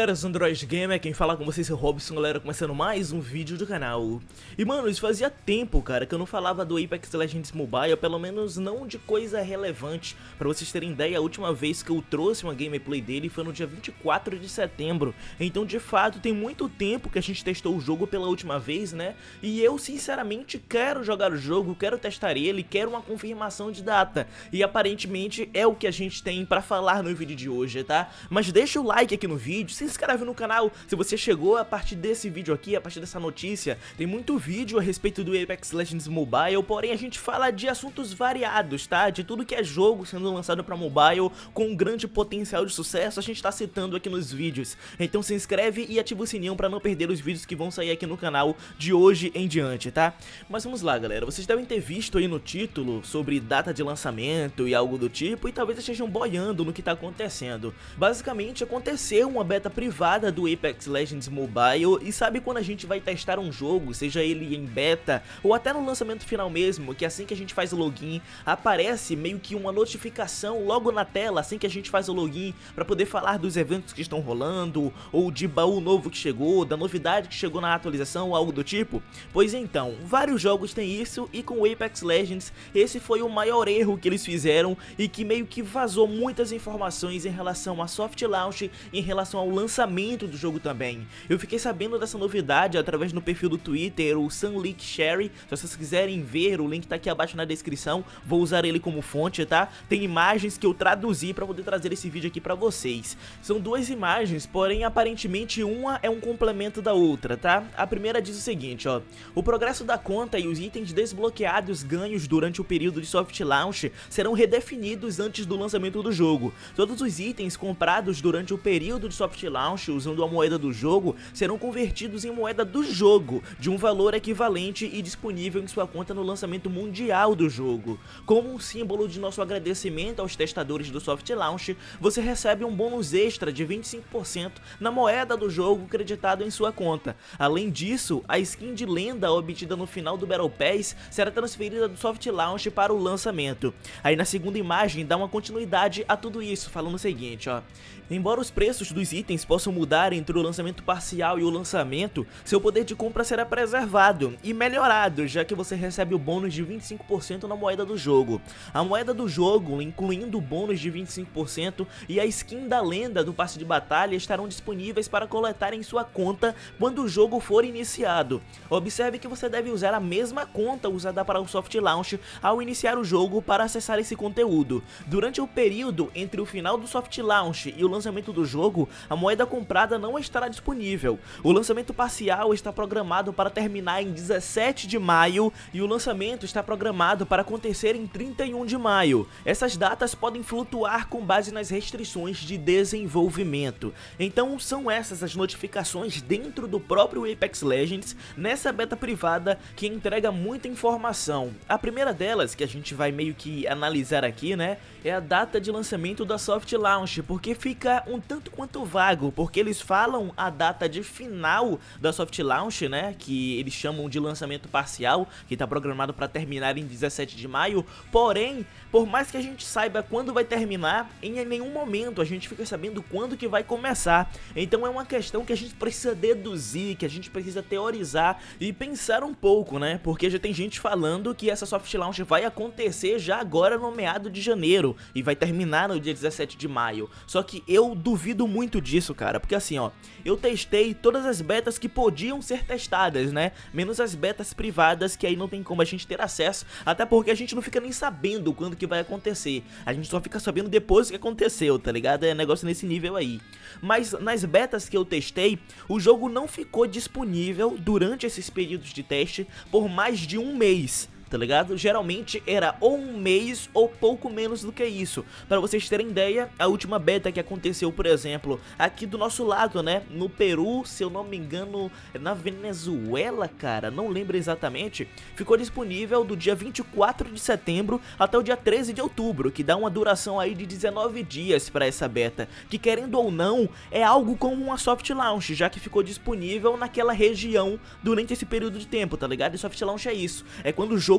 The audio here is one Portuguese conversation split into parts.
galera, eu sou Android Gamer, quem fala com vocês é o Robson, galera, começando mais um vídeo do canal. E mano, isso fazia tempo, cara, que eu não falava do Apex Legends Mobile, pelo menos não de coisa relevante. Pra vocês terem ideia, a última vez que eu trouxe uma gameplay dele foi no dia 24 de setembro. Então de fato tem muito tempo que a gente testou o jogo pela última vez, né? E eu sinceramente quero jogar o jogo, quero testar ele, quero uma confirmação de data. E aparentemente é o que a gente tem pra falar no vídeo de hoje, tá? Mas deixa o like aqui no vídeo, se inscreve no canal se você chegou a partir desse vídeo aqui, a partir dessa notícia. Tem muito vídeo a respeito do Apex Legends Mobile, porém a gente fala de assuntos variados, tá? De tudo que é jogo sendo lançado pra mobile com um grande potencial de sucesso, a gente tá citando aqui nos vídeos. Então se inscreve e ativa o sininho pra não perder os vídeos que vão sair aqui no canal de hoje em diante, tá? Mas vamos lá, galera, vocês devem ter visto aí no título sobre data de lançamento e algo do tipo, e talvez estejam boiando no que tá acontecendo. Basicamente aconteceu uma beta privada do Apex Legends Mobile, e sabe quando a gente vai testar um jogo, seja ele em beta ou até no lançamento final mesmo, que assim que a gente faz o login, aparece meio que uma notificação logo na tela assim que a gente faz o login, pra poder falar dos eventos que estão rolando, ou de baú novo que chegou, da novidade que chegou na atualização ou algo do tipo? Pois então, vários jogos têm isso, e com o Apex Legends esse foi o maior erro que eles fizeram, e que meio que vazou muitas informações em relação a soft launch, em relação ao lançamento do jogo também. Eu fiquei sabendo dessa novidade através do perfil do Twitter, o Sunleak Sherry. Se vocês quiserem ver, o link tá aqui abaixo na descrição, vou usar ele como fonte, tá? Tem imagens que eu traduzi pra poder trazer esse vídeo aqui pra vocês. São duas imagens, porém aparentemente uma é um complemento da outra, tá? A primeira diz o seguinte, ó: o progresso da conta e os itens desbloqueados ganhos durante o período de soft launch serão redefinidos antes do lançamento do jogo. Todos os itens comprados durante o período de soft launch usando a moeda do jogo serão convertidos em moeda do jogo, de um valor equivalente e disponível em sua conta no lançamento mundial do jogo. Como um símbolo de nosso agradecimento aos testadores do soft launch, você recebe um bônus extra de 25% na moeda do jogo creditado em sua conta. Além disso, a skin de lenda obtida no final do Battle Pass será transferida do soft launch para o lançamento. Aí na segunda imagem dá uma continuidade a tudo isso, falando o seguinte, ó: embora os preços dos itens possam mudar entre o lançamento parcial e o lançamento, seu poder de compra será preservado e melhorado, já que você recebe o bônus de 25% na moeda do jogo. A moeda do jogo, incluindo o bônus de 25% e a skin da lenda do passe de batalha, estarão disponíveis para coletar em sua conta quando o jogo for iniciado. Observe que você deve usar a mesma conta usada para o soft launch ao iniciar o jogo para acessar esse conteúdo. Durante o período entre o final do soft launch e o lançamento do jogo, a moeda comprada não estará disponível. O lançamento parcial está programado para terminar em 17 de maio e o lançamento está programado para acontecer em 31 de maio. Essas datas podem flutuar com base nas restrições de desenvolvimento. Então são essas as notificações dentro do próprio Apex Legends, nessa beta privada, que entrega muita informação. A primeira delas, que a gente vai meio que analisar aqui, né, é a data de lançamento da soft launch, porque fica um tanto quanto vago, porque eles falam a data de final da soft launch, né, que eles chamam de lançamento parcial, que está programado para terminar em 17 de maio, porém, por mais que a gente saiba quando vai terminar, em nenhum momento a gente fica sabendo quando que vai começar. Então é uma questão que a gente precisa deduzir, que a gente precisa teorizar e pensar um pouco, né, porque já tem gente falando que essa soft launch vai acontecer já agora no meado de janeiro e vai terminar no dia 17 de maio. Só que eu duvido muito disso, cara, porque assim, ó, eu testei todas as betas que podiam ser testadas, né, menos as betas privadas, que aí não tem como a gente ter acesso, até porque a gente não fica nem sabendo quando que vai acontecer, a gente só fica sabendo depois que aconteceu, tá ligado? É negócio nesse nível aí. Mas nas betas que eu testei, o jogo não ficou disponível durante esses períodos de teste por mais de um mês, tá ligado? Geralmente era ou um mês ou pouco menos do que isso. Pra vocês terem ideia, a última beta que aconteceu, por exemplo, aqui do nosso lado, né, no Peru, se eu não me engano, na Venezuela, cara, não lembro exatamente, ficou disponível do dia 24 de setembro até o dia 13 de outubro, que dá uma duração aí de 19 dias pra essa beta, que querendo ou não, é algo como uma soft launch, já que ficou disponível naquela região durante esse período de tempo, tá ligado? E soft launch é isso, é quando o jogo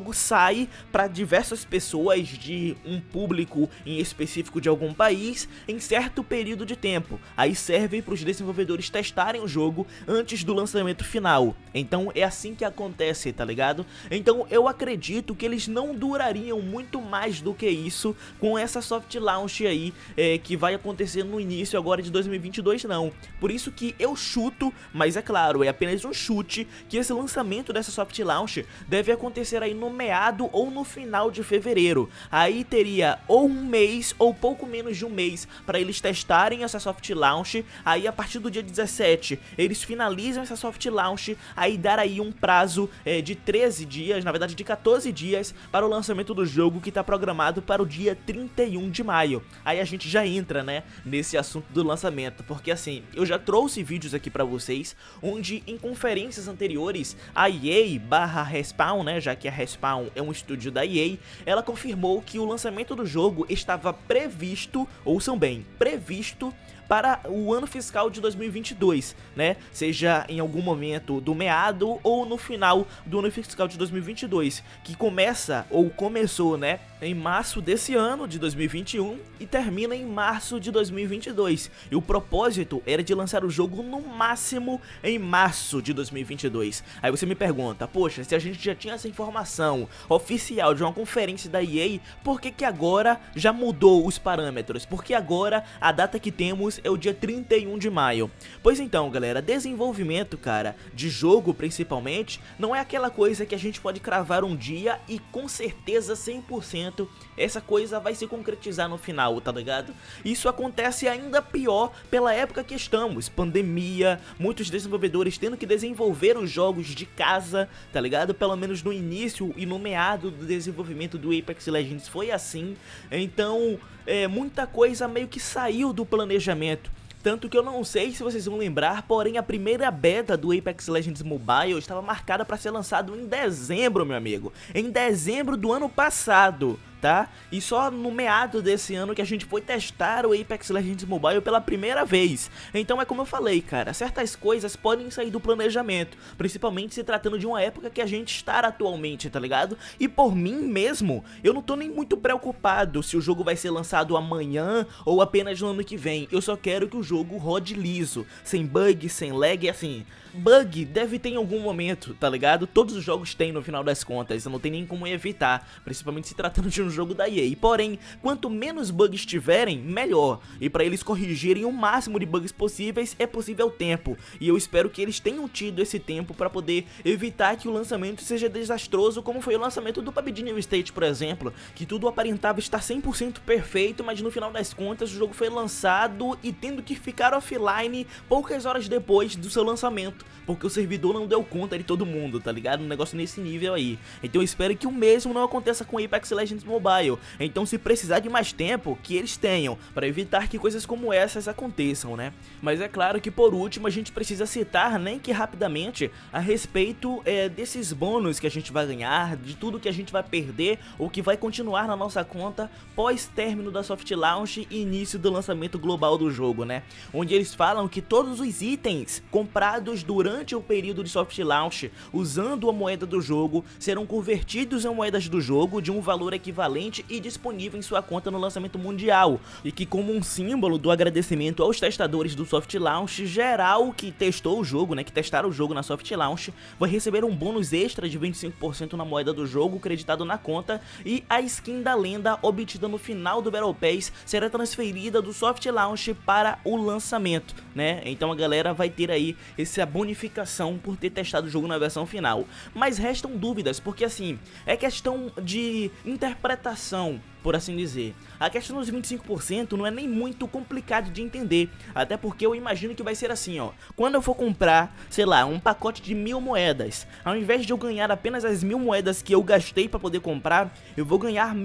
jogo sai para diversas pessoas de um público em específico de algum país em certo período de tempo. Aí serve para os desenvolvedores testarem o jogo antes do lançamento final. Então é assim que acontece, tá ligado? Então eu acredito que eles não durariam muito mais do que isso com essa soft launch aí que vai acontecer no início agora de 2022 não. Por isso que eu chuto, mas é claro, é apenas um chute, que esse lançamento dessa soft launch deve acontecer aí no meado ou no final de fevereiro. Aí teria ou um mês ou pouco menos de um mês para eles testarem essa soft launch. Aí a partir do dia 17 eles finalizam essa soft launch, aí dar aí um prazo de 13 dias, na verdade de 14 dias para o lançamento do jogo, que está programado para o dia 31 de maio. Aí a gente já entra, né, nesse assunto do lançamento, porque assim, eu já trouxe vídeos aqui pra vocês, onde em conferências anteriores, a EA/Respawn, né, já que a Respawn é um estúdio da EA, ela confirmou que o lançamento do jogo estava previsto, ouçam bem, previsto para o ano fiscal de 2022, né, seja em algum momento do meado ou no final do ano fiscal de 2022, que começa, ou começou, né, em março desse ano de 2021 e termina em março de 2022, e o propósito era de lançar o jogo no máximo em março de 2022. Aí você me pergunta, poxa, se a gente já tinha essa informação oficial de uma conferência da EA, por que que agora já mudou os parâmetros? Porque agora a data que temos é o dia 31 de maio. Pois então, galera, desenvolvimento, cara, de jogo principalmente, não é aquela coisa que a gente pode cravar um dia e com certeza 100% essa coisa vai se concretizar no final, tá ligado? Isso acontece ainda pior pela época que estamos, pandemia, muitos desenvolvedores tendo que desenvolver os jogos de casa, tá ligado? Pelo menos no início e no meado do desenvolvimento do Apex Legends foi assim. Então, muita coisa meio que saiu do planejamento. Tanto que eu não sei se vocês vão lembrar, porém a primeira beta do Apex Legends Mobile estava marcada para ser lançado em dezembro, meu amigo. Em dezembro do ano passado, tá? E só no meado desse ano que a gente foi testar o Apex Legends Mobile pela primeira vez. Então é como eu falei, cara, certas coisas podem sair do planejamento, principalmente se tratando de uma época que a gente está atualmente, tá ligado? E por mim mesmo, eu não tô nem muito preocupado se o jogo vai ser lançado amanhã ou apenas no ano que vem. Eu só quero que o jogo rode liso, sem bug, sem lag, assim. Bug deve ter em algum momento, tá ligado? Todos os jogos têm no final das contas, não tem nem como evitar, principalmente se tratando de um jogo da EA. Porém, quanto menos bugs tiverem, melhor. E para eles corrigirem o máximo de bugs possíveis, é possível tempo. E eu espero que eles tenham tido esse tempo para poder evitar que o lançamento seja desastroso, como foi o lançamento do PUBG New State, por exemplo, que tudo aparentava estar 100% perfeito, mas no final das contas o jogo foi lançado e tendo que ficar offline poucas horas depois do seu lançamento, porque o servidor não deu conta de todo mundo, tá ligado? Um negócio nesse nível aí. Então eu espero que o mesmo não aconteça com Apex Legends Mobile. Então se precisar de mais tempo, que eles tenham, para evitar que coisas como essas aconteçam, né? Mas é claro que por último a gente precisa citar, nem que rapidamente, a respeito desses bônus que a gente vai ganhar, de tudo que a gente vai perder ou que vai continuar na nossa conta pós término da soft launch e início do lançamento global do jogo, né? Onde eles falam que todos os itens comprados durante o período de soft launch usando a moeda do jogo serão convertidos em moedas do jogo de um valor equivalente e disponível em sua conta no lançamento mundial, e que como um símbolo do agradecimento aos testadores do soft launch geral que testou o jogo, né, que testaram o jogo na soft launch, vai receber um bônus extra de 25% na moeda do jogo creditado na conta, e a skin da lenda obtida no final do Battle Pass será transferida do soft launch para o lançamento, né? Então a galera vai ter aí essa bonificação por ter testado o jogo na versão final. Mas restam dúvidas, porque assim, é questão de interpretação, por assim dizer. A questão dos 25% não é nem muito complicado de entender, até porque eu imagino que vai ser assim, ó. Quando eu for comprar, sei lá, um pacote de 1000 moedas, ao invés de eu ganhar apenas as 1000 moedas que eu gastei para poder comprar, eu vou ganhar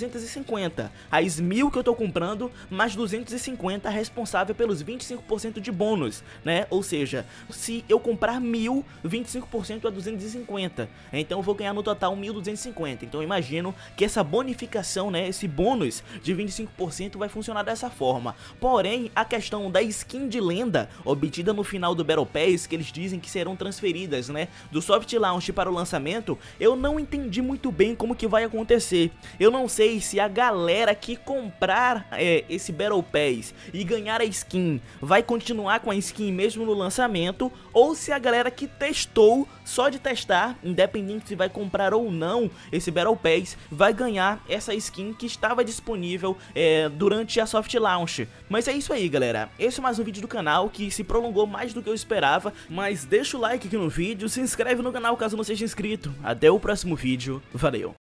1250. As 1000 que eu tô comprando, mais 250 responsável pelos 25% de bônus, né? Ou seja, se se eu comprar 1000, 25% a 250. Então eu vou ganhar no total 1250. Então eu imagino que essa bonificação, né, esse bônus de 25% vai funcionar dessa forma. Porém, a questão da skin de lenda obtida no final do Battle Pass, que eles dizem que serão transferidas, né, do Soft Launch para o lançamento, eu não entendi muito bem como que vai acontecer. Eu não sei se a galera que comprar esse Battle Pass e ganhar a skin vai continuar com a skin mesmo no lançamento, ou se a galera que testou, só de testar, independente se vai comprar ou não esse Battle Pass, vai ganhar essa skin que estava disponível durante a Soft Launch. Mas é isso aí, galera. Esse é mais um vídeo do canal que se prolongou mais do que eu esperava, mas deixa o like aqui no vídeo, se inscreve no canal caso não seja inscrito. Até o próximo vídeo, valeu!